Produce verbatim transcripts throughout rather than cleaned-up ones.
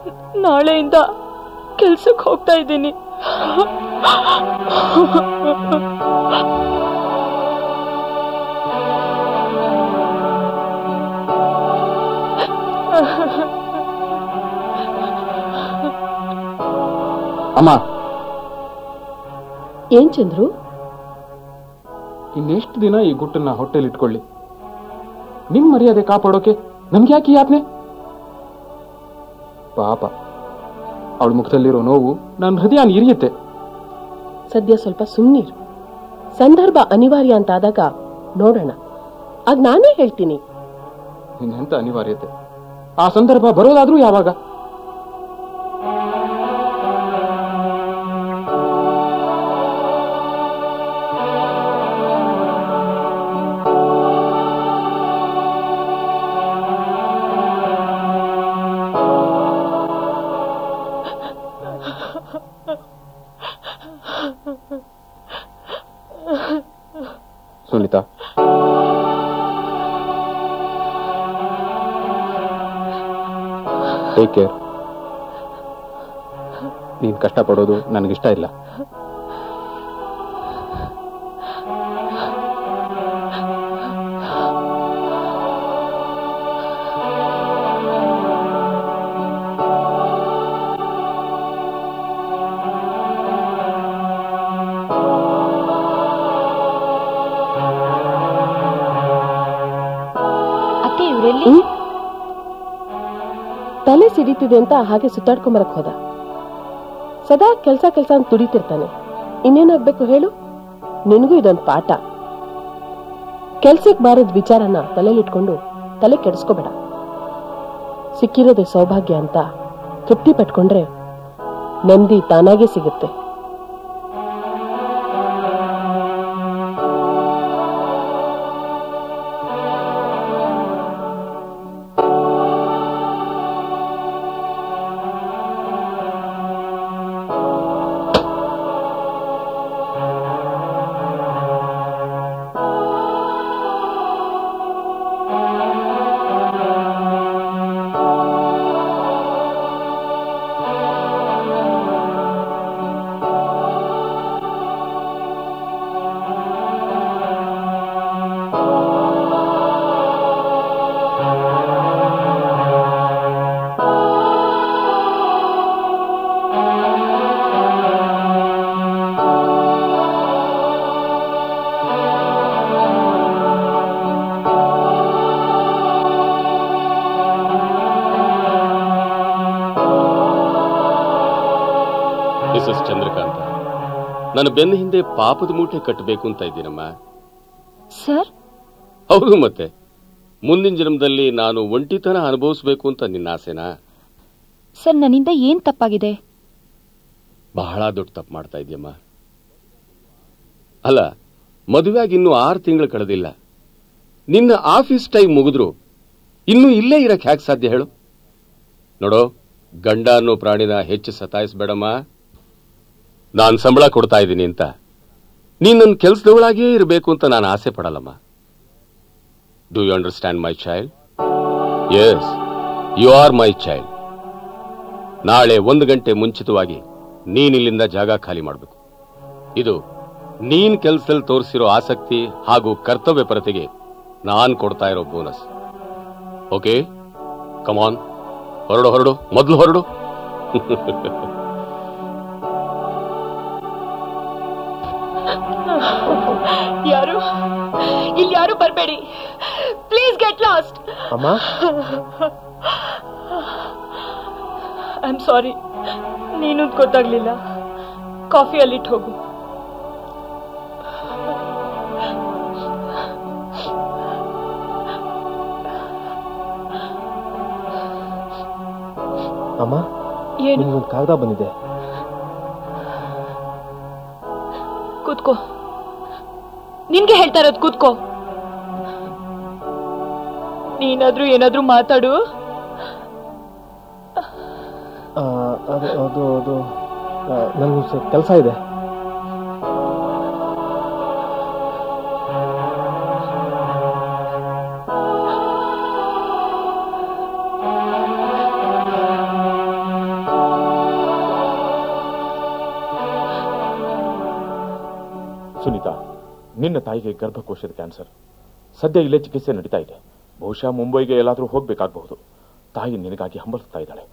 ನಾಳೆಯಿಂದ ಕೆಲ್ಸಕ್ಕೆ ಹೋಗ್ತಾ ಇದ್ದೀನಿ. ಅಮ್ಮ, ಏನ್ ಚಂದ್ರು, ಇನ್ನೆಷ್ಟು ದಿನ ಈ ಗುಟ್ಟನ್ನ ಹೊಟ್ಟೆಲಿ ಇಟ್ಕೊಳ್ಳಿ? ನಿಮ್ ಮರ್ಯಾದೆ ಕಾಪಾಡೋಕೆ ನಮ್ಗೆ ಯಾಕೆ ಯಾತ್ನೆ? ಪಾಪ, ಅವಳ ಮುಖದಲ್ಲಿರೋ ನೋವು ನನ್ನ ಹೃದಯ ನೀರಿಯುತ್ತೆ. ಸದ್ಯ ಸ್ವಲ್ಪ ಸುಮ್ಮನಿರು. ಸಂದರ್ಭ ಅನಿವಾರ್ಯ ಅಂತಾದಾಗ ನೋಡೋಣ. ಆಗ ನಾನೇ ಹೇಳ್ತೀನಿ. ಇನ್ನೆಂತ ಅನಿವಾರ್ಯತೆ? ಆ ಸಂದರ್ಭ ಬರೋದಾದ್ರೂ ಯಾವಾಗ? Sunita, take care. ನೀನ್ ಕಷ್ಟಪಡೋದು ನನಗಿಷ್ಟ ಇಲ್ಲ. ತಲೆ ಸಿಡಿತಿದೆ ಅಂತ ಹಾಗೆ ಸುತ್ತಾಡ್ಕೊಂಬರಕ್ ಹೋದ. ಸದಾ ಕೆಲ್ಸ ಕೆಲ್ಸ ಅಂತ ತುಡಿತಿರ್ತಾನೆ. ಇನ್ನೇನಾಗ್ಬೇಕು ಹೇಳು? ನಿನಗೂ ಇದೊಂದು ಪಾಠ. ಕೆಲ್ಸಕ್ಕೆ ಬಾರದ ವಿಚಾರನ ತಲೆಲಿಟ್ಕೊಂಡು ತಲೆ ಕೆಡಿಸ್ಕೋಬೇಡ. ಸಿಕ್ಕಿರೋದೇ ಸೌಭಾಗ್ಯ ಅಂತ ತೃಪ್ತಿ ಪಟ್ಕೊಂಡ್ರೆ ನೆಮ್ಮದಿ ತಾನಾಗೆ ಸಿಗುತ್ತೆ. ಚಂದ್ರಕಾಂತ, ನನ್ನ ಬೆನ್ನ ಹಿಂದೆ ಪಾಪದ ಮೂಟೆ ಕಟ್ಟಬೇಕು ಅಂತ ಇದ್ದೀನಮ್ಮ. ಸರ್? ಹೌದು, ಮತ್ತೆ ಮುಂದಿನ ಜನ್ಮದಲ್ಲಿ ನಾನು ಒಂಟಿತನ ಅನುಭವಿಸಬೇಕು ಅಂತ ನಿನ್ನ ಆಸೆನಾ? ಸರ್, ನನ್ನಿಂದ ಏನ್ ತಪ್ಪಾಗಿದೆ? ಬಹಳ ದೊಡ್ಡ ತಪ್ಪು ಮಾಡ್ತಾ ಇದೆಯಮ್ಮ. ಅಲ್ಲ, ಮದುವೆಯಾಗಿ ಇನ್ನು ಆರು ತಿಂಗಳು ಕಳೆದಿಲ್ಲ. ನಿನ್ನ ಆಫೀಸ್ ಟೈಮ್ ಮುಗಿದ್ರು ಇನ್ನು ಇಲ್ಲೇ ಇರಕ್ ಹ್ಯಾಕ್ ಸಾಧ್ಯ ಹೇಳು? ನೋಡೋ, ಗಂಡ ಅನ್ನೋ ಪ್ರಾಣಿನ ಹೆಚ್ಚು ಸತಾಯಿಸ್ಬೇಡಮ್ಮ. ನಾನು ಸಂಬಳ ಕೊಡ್ತಾ ಇದ್ದೀನಿ ಅಂತ ನೀನ್ ನನ್ನ ಕೆಲಸದವಳಾಗಿಯೇ ಇರಬೇಕು ಅಂತ ನಾನು ಆಸೆ ಪಡಲ್ಲಮ್ಮ. Do you understand my child? Yes, you are my child. ನಾಳೆ ಒಂದು ಗಂಟೆ ಮುಂಚಿತವಾಗಿ ನೀನಿಲ್ಲಿಂದ ಜಾಗ ಖಾಲಿ ಮಾಡಬೇಕು. ಇದು ನೀನ್ ಕೆಲಸದಲ್ಲಿ ತೋರಿಸಿರೋ ಆಸಕ್ತಿ ಹಾಗೂ ಕರ್ತವ್ಯ ಪರತೆಗೆ ನಾನ್ ಕೊಡ್ತಾ ಇರೋ ಬೋನಸ್. ಓಕೆ, ಕಮಾನ್, ಹೊರಡು ಹೊರಡು ಮೊದಲು ಹೊರಡು. ಯಾರು ಇಲ್ಲಿ ಯಾರು ಬರಬೇಡಿ, ಪ್ಲೀಸ್ ಗೆಟ್ ಲಾಸ್ಟ್. ಅಮ್ಮ, ಐ ಆಮ್ ಸಾರಿ, ನೀನು ಗೊತ್ತಾಗ್ಲಿಲ್ಲ. ಕಾಫಿ ಅಲ್ಲಿಟ್ಟು ಹೋಗು. ಅಮ್ಮ, ಏನು? ನಿಮ್ಗೊಂದು ಕಾಗದ ಬಂದಿದೆ. ಕೂತ್ಕೋ. ನಿನ್ಗೆ ಹೇಳ್ತಾ ಇರೋದು ಕೂತ್ಕೋ. ನೀನಾದ್ರೂ ಏನಾದ್ರೂ ಮಾತಾಡು. ಅದು ಅದು ಅದು ನನಗೆ ಕೆಲಸ ಇದೆ. ನಿನ್ನ ತಾಯಿಗೆ ಗರ್ಭಕೋಶದ ಕ್ಯಾನ್ಸರ್. ಸದ್ಯ ಇಲ್ಲೇ ಚಿಕಿತ್ಸೆ ನಡೀತಾ ಇದೆ. ಬಹುಶಃ ಮುಂಬೈಗೆ ಎಲ್ಲಾದರೂ ಹೋಗ್ಬೇಕಾಗಬಹುದು. ತಾಯಿ ನಿನಗಾಗಿ ಹಂಬಲಿಸ್ತಾ ಇದ್ದಾಳೆ.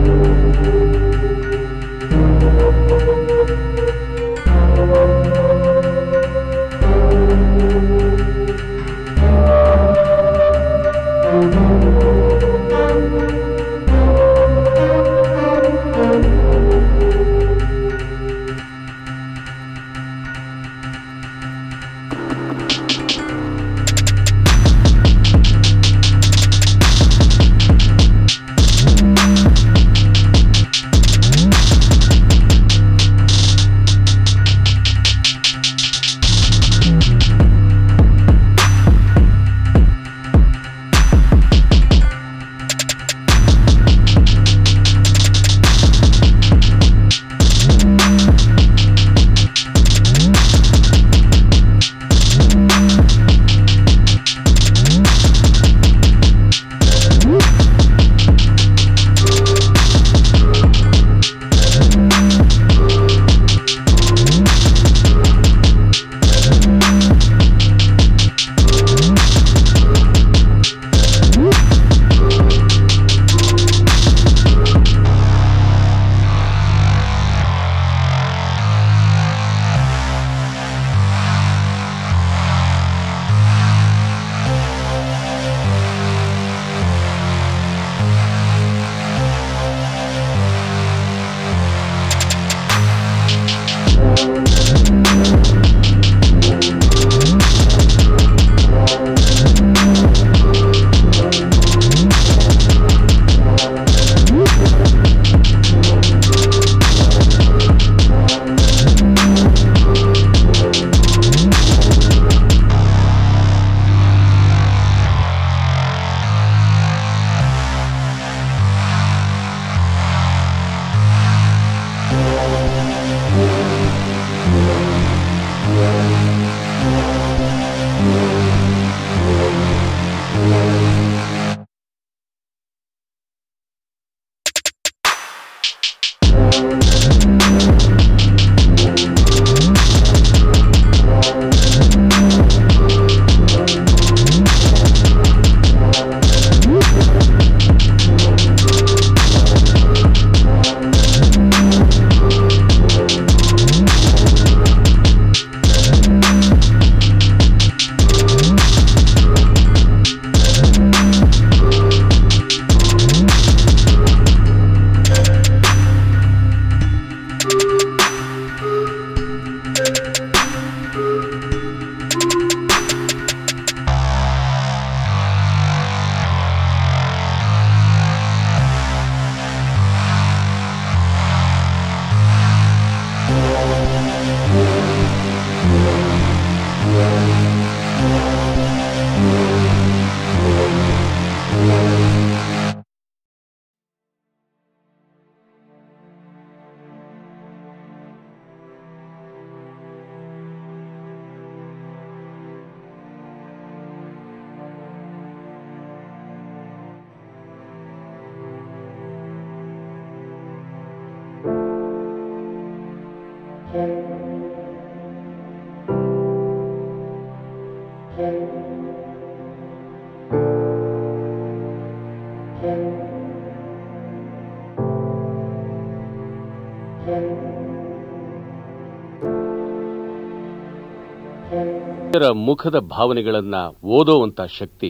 ಮುಖದ ಭಾವನೆಗಳನ್ನ ಓದೋವಂತ ಶಕ್ತಿ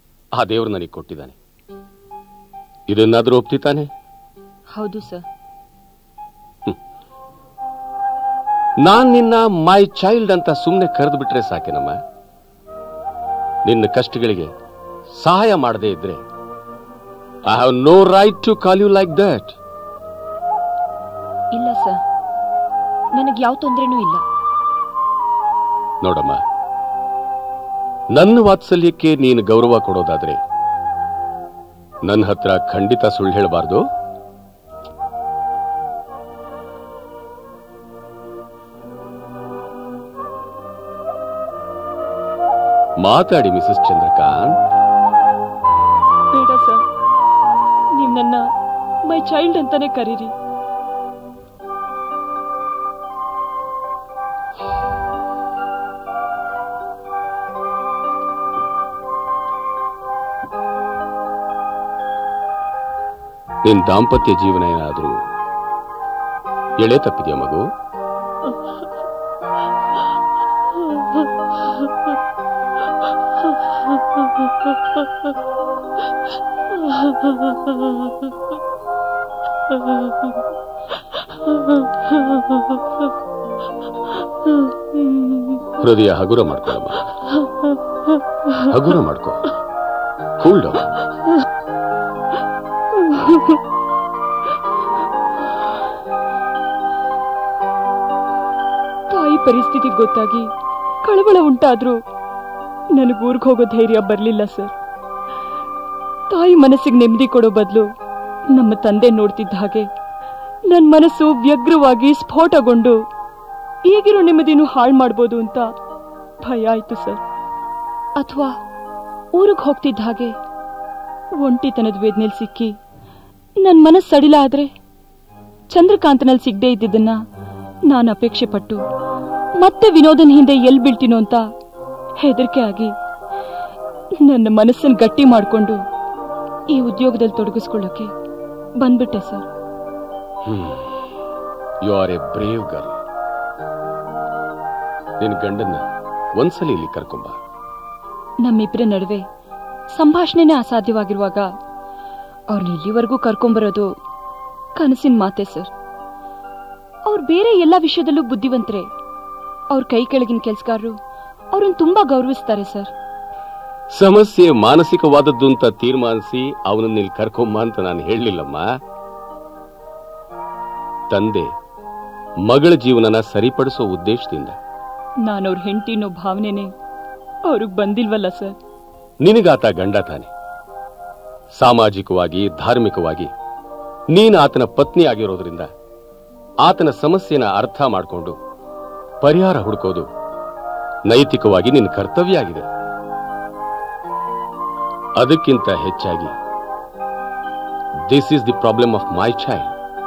ಆ ದೇವರು ನನಗೆ ಕೊಟ್ಟಿದ್ದಾನೆ. ಇದನ್ನಾದ್ರೂ ಒಪ್ತಿತಾನೆ? ಹೌದು ಸರ್. ನಾನ್ ನಿನ್ನ ಮೈ ಚೈಲ್ಡ್ ಅಂತ ಸುಮ್ಮನೆ ಕರೆದು ಬಿಟ್ರೆ ಸಾಕೆನಮ್ಮ. ನಿನ್ನ ಕಷ್ಟಗಳಿಗೆ ಸಹಾಯ ಮಾಡದೇ ಇದ್ರೆ I have no right to call you like that. ಇಲ್ಲ ಸರ್, ನನಗೆ ಯಾವ ತೊಂದರೆನೂ ಇಲ್ಲ. ನೋಡಮ್ಮ, ನನ್ನ ವಾತ್ಸಲ್ಯಕ್ಕೆ ನೀನು ಗೌರವ ಕೊಡೋದಾದ್ರೆ ನನ್ನ ಹತ್ರ ಖಂಡಿತ ಸುಳ್ಳು ಹೇಳಬಾರ್ದು. ಮಾತಾಡಿ ಮಿಸಸ್ ಚಂದ್ರಕಾಂತ್. ಬೇಡ ಸರ್, ನೀವು ನನ್ನ ಮೈ ಚೈಲ್ಡ್ ಅಂತಾನೆ ಕರೀರಿ. ನಿನ್ ದಾಂಪತ್ಯ ಜೀವನ ಏನಾದ್ರೂ ಎಳೆ ತಪ್ಪಿದೆಯಾ ಮಗು? ಹೃದಯ ಹಗುರ ಮಾಡ್ಕೊಳ್ಳಮ್ಮ, ಹಗುರ ಮಾಡ್ಕೋ, ಕೂಲ್ ಡೌನ್. ತಾಯಿ ಪರಿಸ್ಥಿತಿ ಗೊತ್ತಾಗಿ ಕಳವಳ ಉಂಟಾದ್ರೂ ನನಗೆ ಊರಿಗೆ ಹೋಗೋ ಧೈರ್ಯ ಬರಲಿಲ್ಲ ಸರ್. ತಾಯಿ ಮನಸ್ಸಿಗೆ ನೆಮ್ಮದಿ ಕೊಡೋ ಬದಲು ನಮ್ಮ ತಂದೆ ನೋಡ್ತಿದ್ದ ಹಾಗೆ ನನ್ನ ಮನಸ್ಸು ವ್ಯಗ್ರವಾಗಿ ಸ್ಫೋಟಗೊಂಡು ಈಗಿರೋ ನೆಮ್ಮದಿನೂ ಹಾಳು ಮಾಡ್ಬೋದು ಅಂತ ಭಯ ಆಯ್ತು ಸರ್. ಅಥವಾ ಊರಿಗೆ ಹೋಗ್ತಿದ್ದ ಹಾಗೆ ಒಂಟಿತನದ ವೇದನೆಯಲ್ಲಿ ಸಿಕ್ಕಿ ನನ್ನ ಮನಸ್ಸು ಸಡಿಲ ಆದ್ರೆ ಚಂದ್ರಕಾಂತನಲ್ಲಿ ಸಿಗದೆ ಇದ್ದಿದ್ದನ್ನ ನಾನು ಅಪೇಕ್ಷೆ ಪಟ್ಟು ಮತ್ತೆ ವಿನೋದನ್ ಹಿಂದೆ ಎಲ್ಲಿ ಬೀಳ್ತೀನೋ ಅಂತ ಹೆದರಿಕೆ ಆಗಿ ನನ್ನ ಮನಸ್ಸನ್ನು ಗಟ್ಟಿ ಮಾಡಿಕೊಂಡು ಈ ಉದ್ಯೋಗದಲ್ಲಿ ತೊಡಗಿಸ್ಕೊಳ್ಳೋಕೆ ಬಂದ್ಬಿಟ್ಟೆ sir. You are a brave girl. ನಿನ್ನ ಗಂಡನ್ನ ಒಂದ್ಸಲಿ ಇಲ್ಲಿ ಕರ್ಕೊಂಬ. ನಮ್ಮಿಬ್ಬರ ನಡುವೆ ಸಂಭಾಷಣೆನೇ ಅಸಾಧ್ಯವಾಗಿರುವಾಗ ಅವ್ರನ್ನ ಇಲ್ಲಿವರೆಗೂ ಕರ್ಕೊಂಬರೋದು ಕನಸಿನ ಮಾತೆ ಸರ್. ಅವ್ರು ಬೇರೆ ಎಲ್ಲಾ ವಿಷಯದಲ್ಲೂ ಬುದ್ಧಿವಂತರೆ. ಅವ್ರ ಕೈ ಕೆಳಗಿನ ಕೆಲಸಗಾರರು ಅವ್ರನ್ನ ತುಂಬಾ ಗೌರವಿಸ್ತಾರೆ ಸರ್. ಸಮಸ್ಯೆ ಮಾನಸಿಕವಾದದ್ದು ಅಂತ ತೀರ್ಮಾನಿಸಿ ಅವನನ್ನ ಇಲ್ಲಿ ಕರ್ಕೊಂಬ ಅಂತ ನಾನು ಹೇಳಲಿಲ್ಲಮ್ಮ. ತಂದೆ ಮಗಳ ಜೀವನನ ಸರಿಪಡಿಸೋ ಉದ್ದೇಶದಿಂದ. ನಾನವ್ರ ಹೆಂಡತಿನೋ ಭಾವನೆನೇ ಅವ್ರಿಗೆ ಬಂದಿಲ್ವಲ್ಲ ಸರ್. ನಿನಗಾತ ಗಂಡ ತಾನೆ. ಸಾಮಾಜಿಕವಾಗಿ ಧಾರ್ಮಿಕವಾಗಿ ನೀನು ಆತನ ಪತ್ನಿ ಆಗಿರೋದ್ರಿಂದ ಆತನ ಸಮಸ್ಯೆನ ಅರ್ಥ ಮಾಡಿಕೊಂಡು ಪರಿಹಾರ ಹುಡುಕೋದು ನೈತಿಕವಾಗಿ ನಿನ್ನ ಕರ್ತವ್ಯ ಆಗಿದೆ. ಅದಕ್ಕಿಂತ ಹೆಚ್ಚಾಗಿ this is the problem of my child.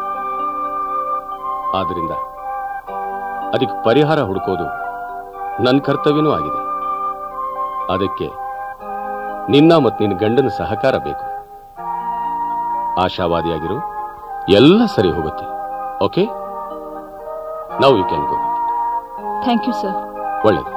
ಆದ್ರಿಂದ ಅದಕ್ಕೆ ಪರಿಹಾರ ಹುಡುಕೋದು ನನ್ನ ಕರ್ತವ್ಯನೂ ಆಗಿದೆ. ಅದಕ್ಕೆ ನಿನ್ನ ಮತ್ತು ನಿನ್ನ ಗಂಡನ ಸಹಕಾರ ಬೇಕು. ಆಶಾವಾದಿಯಾಗಿರು, ಎಲ್ಲ ಸರಿ ಹೋಗುತ್ತೆ. Okay, now you can go. Thank you sir. ಒಳ್ಳೆಯದು.